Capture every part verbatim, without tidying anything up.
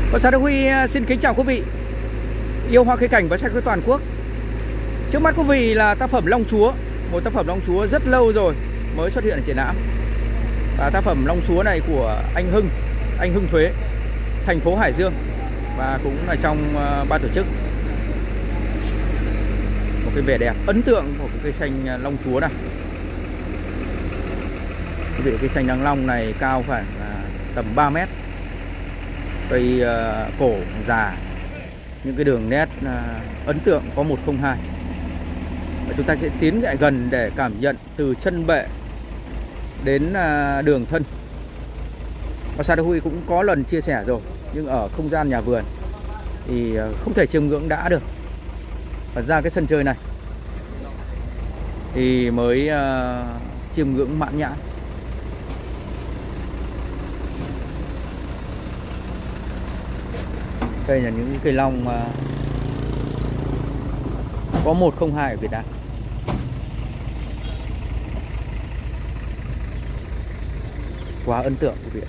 Con Sa Đức Huy xin kính chào quý vị yêu hoa cây cảnh và sách với toàn quốc. Trước mắt quý vị là tác phẩm Long Chúa, một tác phẩm Long Chúa rất lâu rồi mới xuất hiện ở triển lãm. Và tác phẩm Long Chúa này của anh Hưng, anh Hưng Thuế, thành phố Hải Dương, và cũng là trong ban tổ chức. Một cái vẻ đẹp ấn tượng của cái cây xanh Long Chúa này. Quý vị, cây xanh Đăng Long này cao khoảng tầm ba mét. Cây uh, cổ già, những cái đường nét uh, ấn tượng có một không hai. Và chúng ta sẽ tiến lại gần để cảm nhận từ chân bệ đến uh, đường thân. Và Sa Đức Huy cũng có lần chia sẻ rồi, nhưng ở không gian nhà vườn thì uh, không thể chiêm ngưỡng đã được. Và ra cái sân chơi này thì mới uh, chiêm ngưỡng mãn nhãn. Đây là những cây long mà có một không hai ở Việt Nam. Quá ấn tượng của Việt.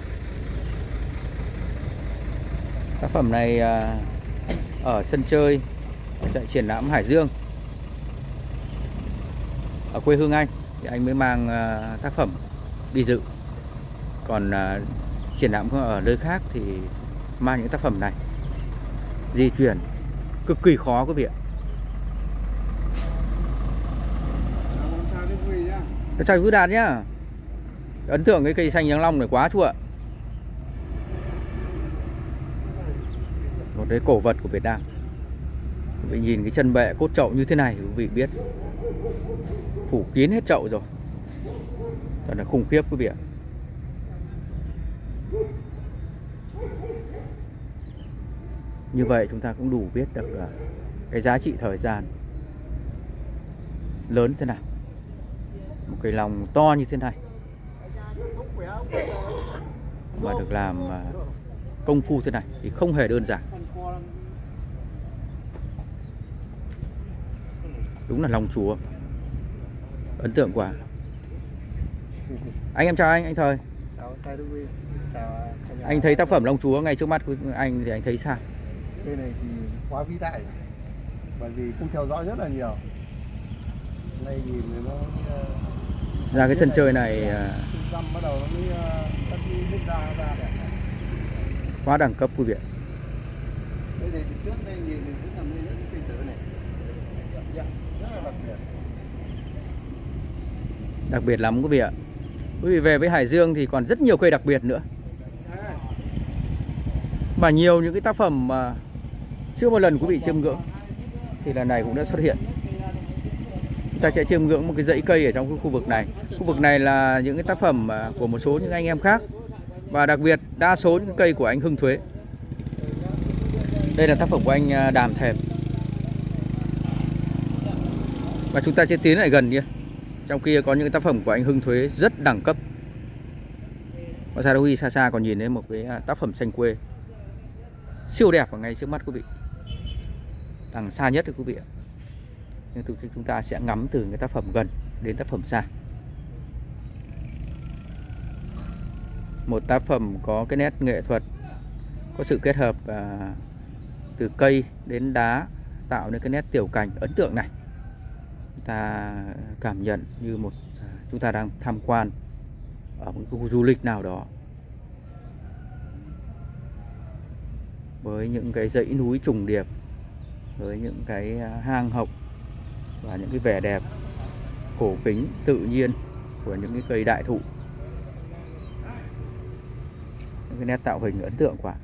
Tác phẩm này ở sân chơi ở tại triển lãm Hải Dương ở quê hương anh thì anh mới mang tác phẩm đi dự. Còn triển lãm ở nơi khác thì mang những tác phẩm này di chuyển cực kỳ khó quý vị ạ. Chào quý Đạt nhá. Ấn tượng cái cây xanh Đăng Long này quá chú ạ. Một cái cổ vật của Việt Nam. Quý vị nhìn cái chân bệ cốt chậu như thế này quý vị biết phủ kín hết chậu rồi. Thật là khủng khiếp quý vị ạ. Như vậy chúng ta cũng đủ biết được cái giá trị thời gian lớn thế nào. Một cây long to như thế này mà được làm công phu thế này thì không hề đơn giản. Đúng là Long Chúa. Ấn tượng quá. Anh em chào anh, anh Thời. Chào, anh thấy tác phẩm Long Chúa ngay trước mắt của anh thì anh thấy sao? Cây này thì quá vĩ đại, bởi vì cũng theo dõi rất là nhiều. Đây nhìn nó ra cái sân chơi này bắt đầu nó mới cắt đứt ra ra đẹp. Quá đẳng cấp quý vị. Đây thì trước đây nhìn thì cũng là mấy những cây tử này rất là đặc biệt. Đặc biệt lắm quý vị ạ. Quý vị về với Hải Dương thì còn rất nhiều cây đặc biệt nữa. Và nhiều những cái tác phẩm mà chưa một lần quý vị chiêm ngưỡng thì lần này cũng đã xuất hiện. Chúng ta sẽ chiêm ngưỡng một cái dãy cây ở trong cái khu vực này. Khu vực này là những cái tác phẩm của một số những anh em khác. Và đặc biệt đa số những cây của anh Hưng Thuế. Đây là tác phẩm của anh Đàm Thèm. Và chúng ta sẽ tiến lại gần nhé. Trong kia có những cái tác phẩm của anh Hưng Thuế rất đẳng cấp. Và Sa Đức Huy xa xa còn nhìn thấy một cái tác phẩm xanh quê siêu đẹp ở ngay trước mắt quý vị. Đằng xa nhất thì quý vị ạ. Nhưng chúng ta sẽ ngắm từ cái tác phẩm gần đến tác phẩm xa. Một tác phẩm có cái nét nghệ thuật, có sự kết hợp à, từ cây đến đá, tạo nên cái nét tiểu cảnh ấn tượng này. Chúng ta cảm nhận như một à, chúng ta đang tham quan ở một khu du lịch nào đó, với những cái dãy núi trùng điệp, với những cái hang hộc và những cái vẻ đẹp cổ kính tự nhiên của những cái cây đại thụ. Những cái nét tạo hình ấn tượng quá.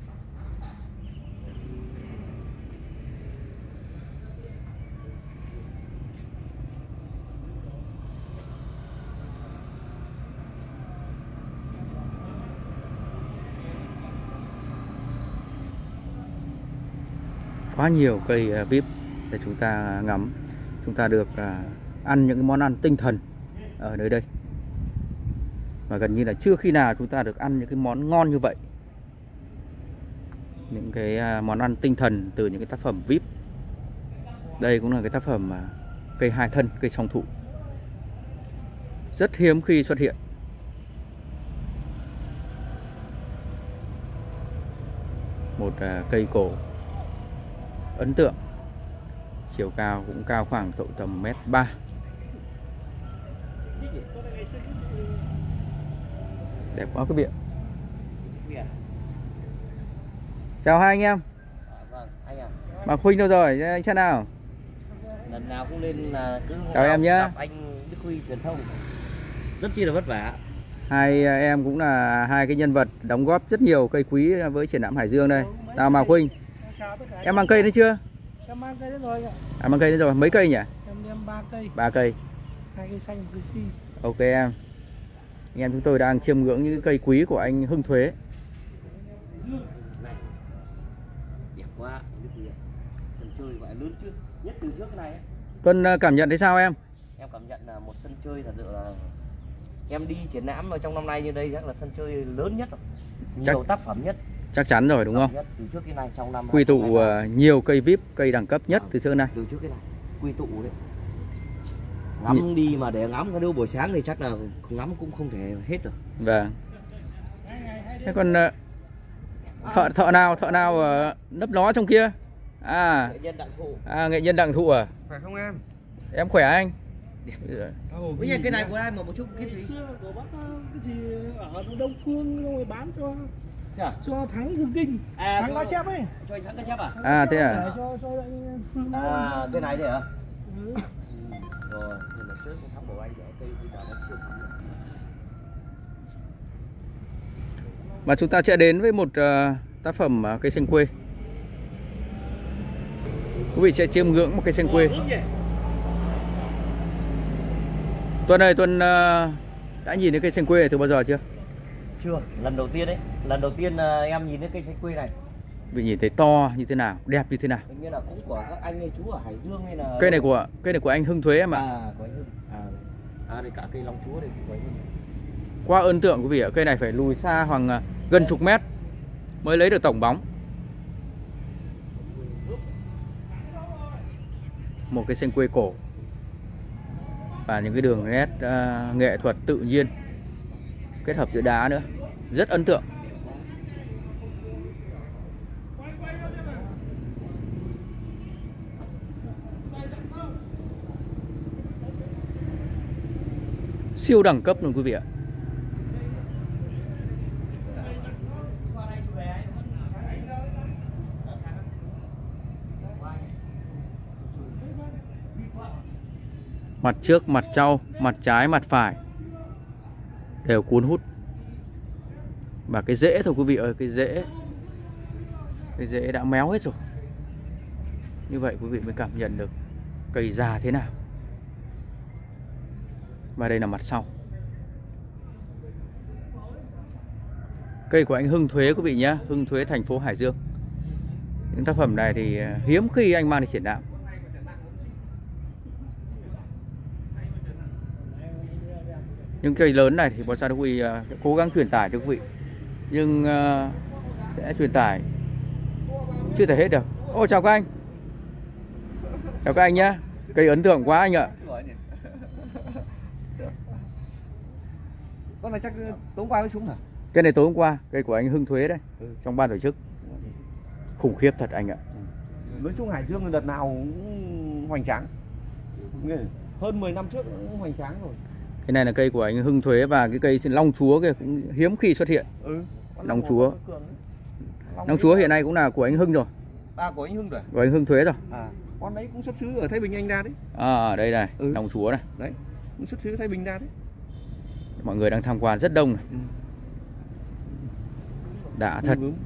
Quá nhiều cây vi ai pi để chúng ta ngắm. Chúng ta được ăn những cái món ăn tinh thần ở nơi đây. Và gần như là chưa khi nào chúng ta được ăn những cái món ngon như vậy. Những cái món ăn tinh thần từ những cái tác phẩm vi ai pi. Đây cũng là cái tác phẩm cây hai thân, cây song thụ. Rất hiếm khi xuất hiện. Một uh, cây cổ ấn tượng, chiều cao cũng cao khoảng độ tầm mét ba. Đẹp quá quý vị ạ. Chào hai anh em. À, vâng, anh à. Bà Khuynh đâu rồi? Anh xem nào. Lần nào cũng lên là cứ chào em nhé. Gặp anh Đức Huy truyền thông rất chi là vất vả. Hai em cũng là hai cái nhân vật đóng góp rất nhiều cây quý với triển lãm Hải Dương đây. Nào mà Khuynh. Em mang cây đấy chưa? Em mang cây đến rồi ạ. À, mang cây đến rồi. Mấy cây nhỉ? Em đem ba cây. Ba cây. Hai cây xanh, một cây xi. Ok em. Anh em chúng tôi đang chiêm ngưỡng những cây quý của anh Hưng Thuế. Này. Đẹp quá, Đức Huy ạ. Sân chơi gọi là lớn chứ, nhất từ trước cái này ấy. Tuân cảm nhận thấy sao em? Em cảm nhận là một sân chơi thật sự là em đi triển lãm ở trong năm nay như đây chắc là sân chơi lớn nhất rồi. Nhiều chắc, tác phẩm nhất. Chắc chắn rồi đúng không? Nhất từ trước cái này trong năm quy tụ uh, nhiều cây vê i pê, cây đẳng cấp nhất à, từ trước này. Từ trước cái này quy tụ đấy. Ngắm Nh... đi mà để ngắm cái đâu buổi sáng thì chắc là ngắm cũng không thể hết được. Vâng. Thế còn uh, thợ thợ nào thợ nào uh, nấp ló trong kia? À, nghệ nhân Đặng Thụ. À, nghệ nhân Đặng Thụ à? Phải không em? Em khỏe anh? Bây giờ cái này của ai mà một chút cái gì? Xưa của bác cái gì ở Đông Phương rồi bán cho à? Cho Thắng Dương Kinh. À, Thắng cá chép ấy. Cho anh Thắng cá chép à? À thế à? Cho cho anh Phương. À cái này đấy hả? Ừ. Ừ. Rồi, nhưng mà trước Thắng bảo anh để cây bây giờ nó siêu phẩm. Và chúng ta sẽ đến với một uh, tác phẩm uh, cây xanh quê. Quý vị sẽ chiêm ngưỡng một cây xanh quê. Tuân ơi, Tuân uh, đã nhìn thấy cây xanh quê này từ bao giờ chưa? Chưa, lần đầu tiên đấy. Lần đầu tiên uh, em nhìn thấy cây xanh quê này. Vị nhìn thấy to như thế nào, đẹp như thế nào? Hình như là cũng của các anh hay chú ở Hải Dương hay là... Cây này của cây này của anh Hưng Thuế em ạ. À, của anh Hưng. À, à đây cả cây long chúa đây của anh Hưng. Quá ấn tượng quý vị ạ, cây này phải lùi xa khoảng uh, gần chục mét mới lấy được tổng bóng. Một cái xanh quê cổ và những cái đường nét uh, nghệ thuật tự nhiên kết hợp giữa đá nữa, rất ấn tượng. Siêu đẳng cấp luôn quý vị ạ. Mặt trước, mặt sau, mặt trái, mặt phải đều cuốn hút. Và cái rễ thôi quý vị ơi, cái rễ Cái rễ đã méo hết rồi. Như vậy quý vị mới cảm nhận được cây già thế nào. Và đây là mặt sau. Cây của anh Hưng Thuế quý vị nhé, Hưng Thuế thành phố Hải Dương. Những tác phẩm này thì hiếm khi anh mang đi triển lãm. Những cây lớn này thì Bonsai Đức Huy sẽ cố gắng truyền tải cho quý vị, nhưng uh, sẽ truyền tải chưa thể hết được. Ô chào các anh. Chào các anh nhé. Cây ấn tượng quá anh ạ. Con này chắc tối hôm qua mới xuống hả? Cây này tối hôm qua, cây của anh Hưng Thuế đấy, ừ. Trong ban tổ chức. Khủng khiếp thật anh ạ. Nói chung Hải Dương đợt nào cũng hoành tráng. Hơn mười năm trước cũng hoành tráng rồi. Cái này là cây của anh Hưng Thuế và cái cây long chúa kia cũng hiếm khi xuất hiện. Ừ. Long chúa. Long, long chúa hiện nay cũng là của anh Hưng rồi. À của anh Hưng rồi. Của anh Hưng Thuế rồi. À, con đấy cũng xuất xứ ở Thái Bình anh ra đấy. À đây này, ừ. Long chúa này. Đấy, cũng xuất xứ Thái Bình ra đấy. Mọi người đang tham quan rất đông này. Ừ. Đã thật. Ừ,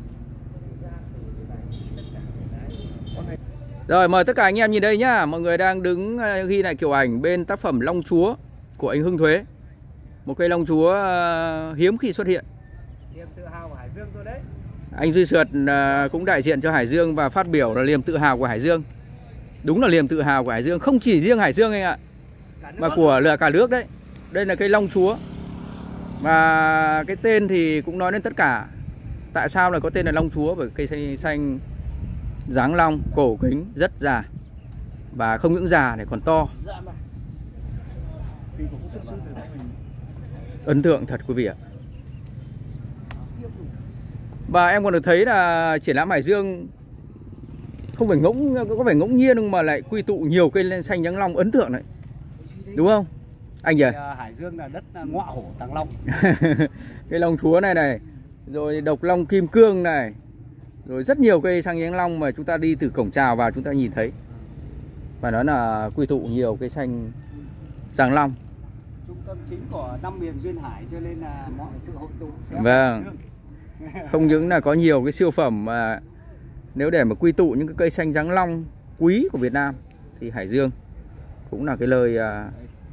rồi mời tất cả anh em nhìn đây nhá. Mọi người đang đứng ghi lại kiểu ảnh bên tác phẩm Long Chúa của anh Hưng Thuế. Một cây long chúa uh, hiếm khi xuất hiện. Niềm tự hào của Hải Dương tôi đấy. Anh Duy Sượt uh, cũng đại diện cho Hải Dương và phát biểu là niềm tự hào của Hải Dương. Đúng là niềm tự hào của Hải Dương, không chỉ riêng Hải Dương anh ạ, mà của là cả nước đấy. Đây là cây long chúa. Và cái tên thì cũng nói đến tất cả. Tại sao lại có tên là long chúa? Bởi cây xanh, xanh dáng long, cổ kính, rất già. Và không những già này còn to. Ấn tượng thật quý vị ạ. Và em còn được thấy là triển lãm Hải Dương không phải ngẫu có phải ngẫu nhiên nhưng mà lại quy tụ nhiều cây xanh Thăng Long ấn tượng đấy, đúng không anh nhỉ? Hải Dương là đất ngọa hổ Thăng Long. Cây long chúa này này, rồi độc long kim cương này, rồi rất nhiều cây xanh Thăng Long mà chúng ta đi từ cổng chào vào chúng ta nhìn thấy. Và nó là quy tụ nhiều cây xanh Thăng Long. Trung tâm chính của năm miền duyên hải cho nên là mọi sự hội tụ sẽ. Vâng. Không những là có nhiều cái siêu phẩm mà nếu để mà quy tụ những cái cây xanh Thăng Long quý của Việt Nam thì Hải Dương cũng là cái nơi à,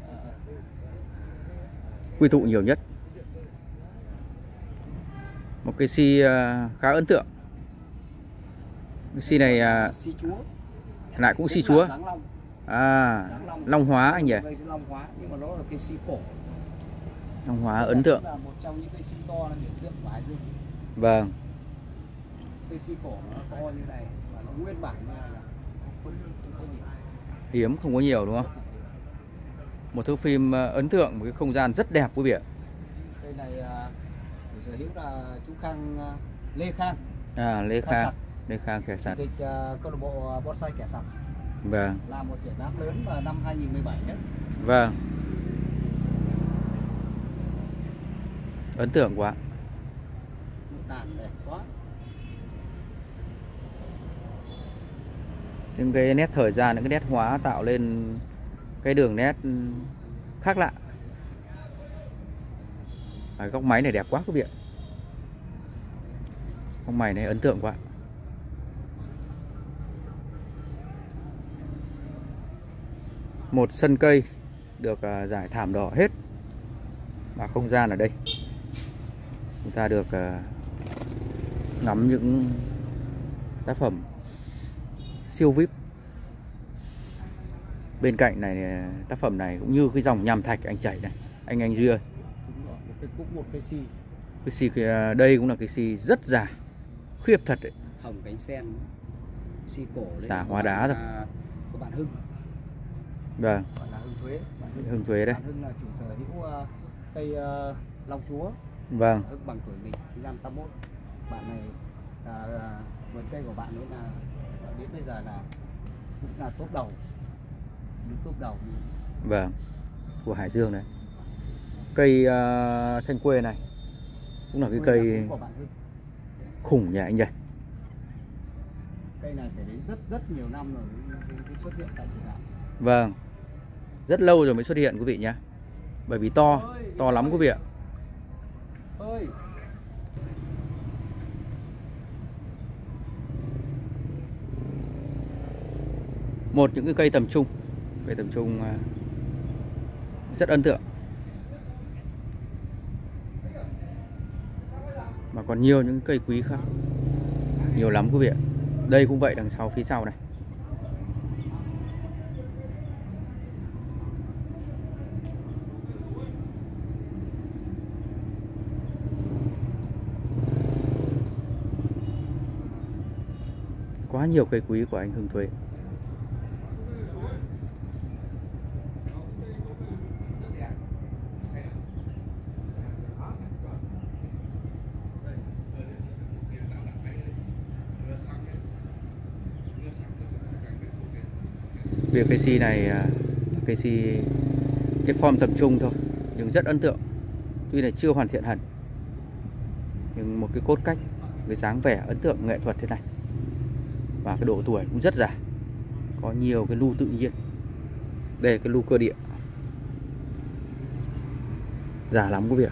quy tụ nhiều nhất. Một cây si à, khá ấn tượng. Cái si này à, Si chúa. lại cũng si chúa. Long. À, Long Hóa anh nhỉ? Long Hóa nhưng mà nó là cây si cổ. Long Hóa ấn tượng. Là một trong những cây si to là biểu tượng của Hải Dương. Vâng. Cây si cổ nó to như này và nó nguyên bản là hiếm, không có nhiều đúng không? Một thước phim ấn tượng, một cái không gian rất đẹp quý vị ạ. Cây này chủ sở hữu là chú Khang Lê Khang. À, Lê Khang Khang, Sặt. Lê Khang Kẻ Sặt. Chủ tịch uh, câu lạc bộ bonsai Kẻ Sặt. Vâng. Là một triển lãm lớn vào năm hai nghìn mười bảy đấy. Vâng. Ấn tượng quá. Một tàn đẹp quá. Những cái nét thời gian, những cái nét hóa tạo lên cái đường nét khác lạ. Cái góc máy này đẹp quá quý vị ạ. Góc máy này ấn tượng quá. Một sân cây được rải thảm đỏ hết. Và không gian ở đây chúng ta được ngắm những tác phẩm siêu vi ai pi. Bên cạnh này tác phẩm này cũng như cái dòng nham thạch anh chảy này, anh anh Duy ơi. Một cái cúc một cái si. Cái si đây cũng là cái si rất già, khiếp thật đấy. Hồng cánh sen, si cổ đấy. Già hóa đá rồi. Của bạn Hưng. Vâng. Bạn là Hưng Thuế. Bạn Hưng, Hưng Thuế đây. Bạn Hưng là chủ sở hữu uh, cây uh, Long Chúa. Vâng. Hưng bằng tuổi mình, sinh năm tám mốt. Bạn này là vườn cây của bạn ấy là đến bây giờ là cũng là top đầu. Đứng top đầu. Vâng. Của Hải Dương đấy. Cây uh, xanh quê này cũng là cái cây khủng nhỉ anh nhỉ? Cây này phải đến rất rất nhiều năm rồi mới xuất hiện tại triển lãm. Vâng. Rất lâu rồi mới xuất hiện quý vị nhé. Bởi vì to, ơi, to lắm quý vị ạ. Ơi. Một những cái cây tầm trung, cây tầm trung rất ấn tượng. Mà còn nhiều những cây quý khác, nhiều lắm quý vị ạ. Đây cũng vậy, đằng sau phía sau này. Quá nhiều cây quý của anh Hưng Thuế. Việc cây si này, cây si cái form tập trung thôi nhưng rất ấn tượng. Tuy là chưa hoàn thiện hẳn nhưng một cái cốt cách, cái dáng vẻ ấn tượng nghệ thuật thế này. Và cái độ tuổi cũng rất già. Có nhiều cái lu tự nhiên. Đây là cái lu cơ địa. Già lắm quý vị ạ.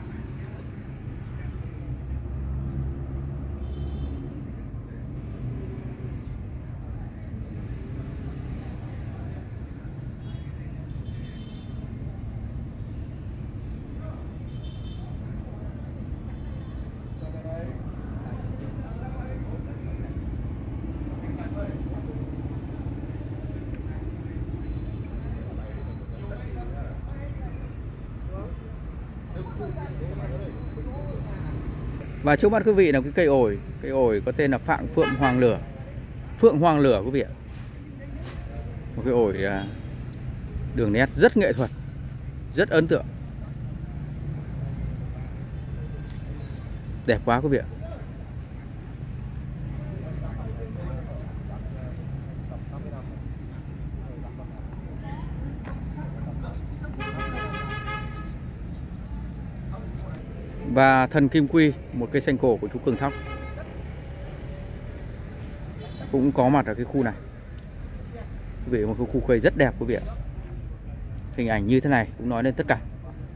Và trước mắt quý vị là cái cây ổi. Cây ổi có tên là Phượng Phượng Hoàng Lửa. Phượng Hoàng Lửa quý vị ạ. Một cái ổi đường nét rất nghệ thuật, rất ấn tượng. Đẹp quá quý vị ạ. Và thần kim quy, một cây xanh cổ của chú Cường Thóc, cũng có mặt ở cái khu này. Quý vị, một cái khu cây rất đẹp quý vị ạ. Hình ảnh như thế này cũng nói lên tất cả.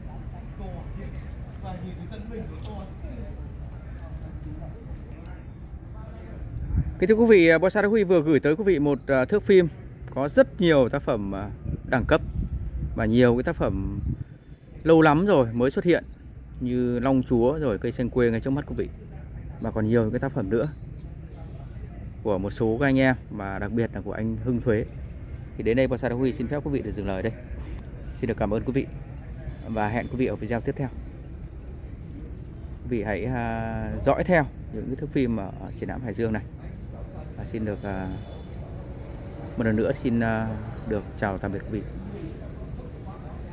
Kính thưa quý vị, Bonsai Đức Huy vừa gửi tới quý vị một thước phim có rất nhiều tác phẩm đẳng cấp và nhiều cái tác phẩm lâu lắm rồi mới xuất hiện, như Long Chúa rồi cây xanh quê ngay trước mắt quý vị, và còn nhiều cái tác phẩm nữa của một số các anh em, mà đặc biệt là của anh Hưng Thuế. Thì đến đây Bonsai Đức Huy xin phép quý vị được dừng lời đây. Xin được cảm ơn quý vị và hẹn quý vị ở video tiếp theo. Quý vị hãy uh, dõi theo những cái thước phim ở triển lãm Hải Dương này. Và xin được uh, một lần nữa xin uh, được chào tạm biệt quý vị.